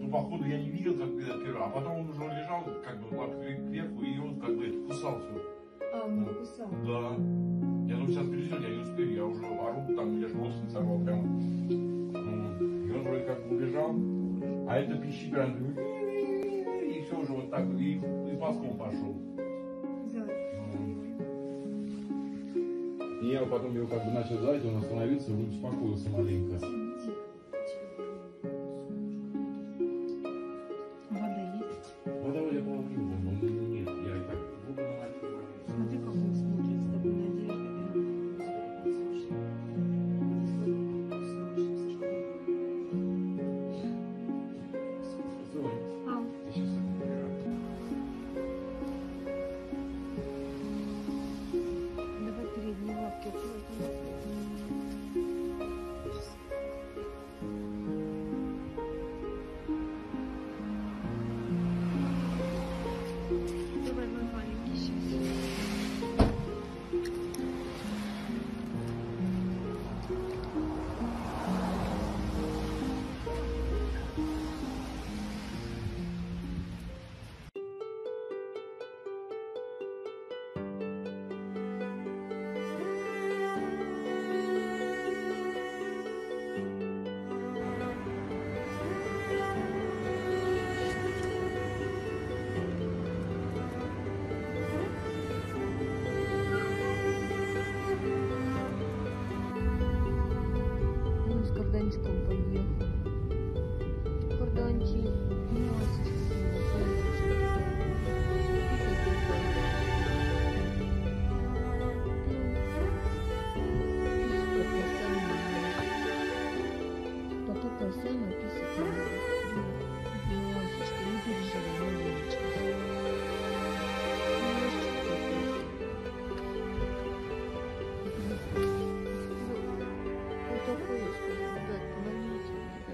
походу я не видел, как этот первый, а потом он уже лежал, как бы лапкой кверху, и он как бы кусал все. А, он его кусал? Да. Я думаю, сейчас перейдет, я не успею, я уже ору, там, я же волосы сорвал прям. И он вроде как бы убежал, а это пищит прям, и все уже вот так, и ползком пошел. И я потом его как бы начал звать, он остановился, и успокоился маленько. Вода есть? Вода я положил, но нет, я и так воду налил. Смотри, как он смотрит с такой надеждой. Давай передние лапки открой. Давай, мой маленький, сейчас. Ну, с кордончиком поел. Кордончик. Такая самая писать. Носочка, не переживай, маленечко. Вот такое, скажи, ребят, помогите мне.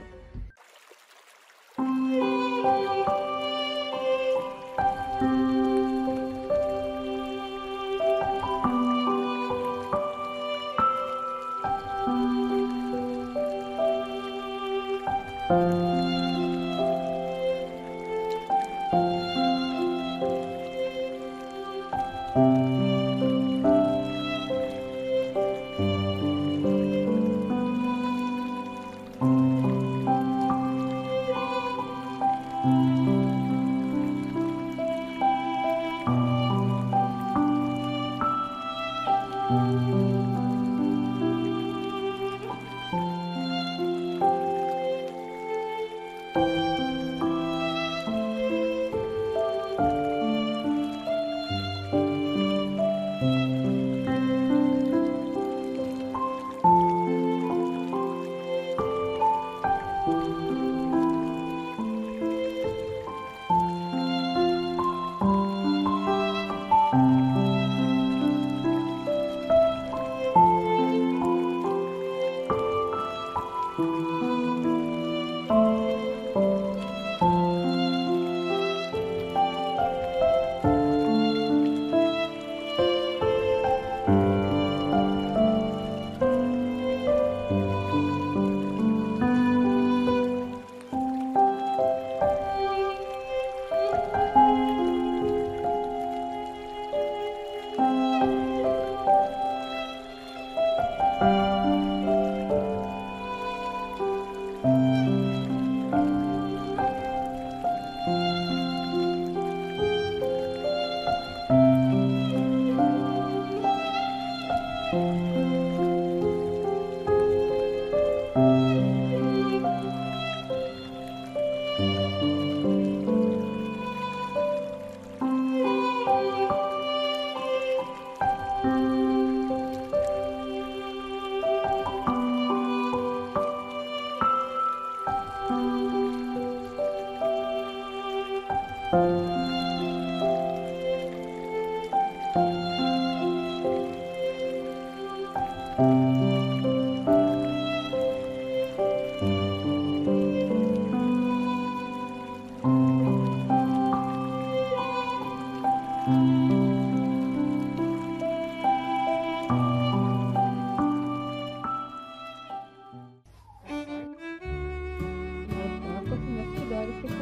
Вот так вот у нас подарки.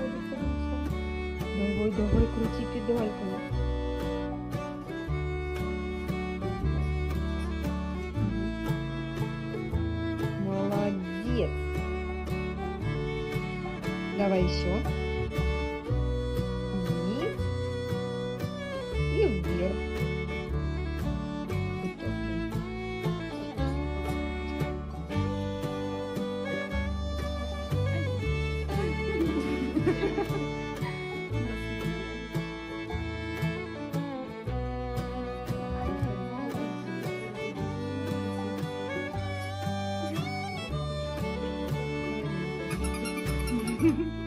Ой, давай крути педальками. Молодец. Давай еще. Вниз и вверх. И только. Thank you.